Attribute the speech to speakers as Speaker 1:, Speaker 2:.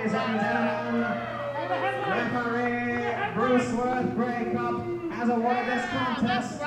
Speaker 1: ladies and gentlemen, referee Bruce Worth Breakup has awarded this contest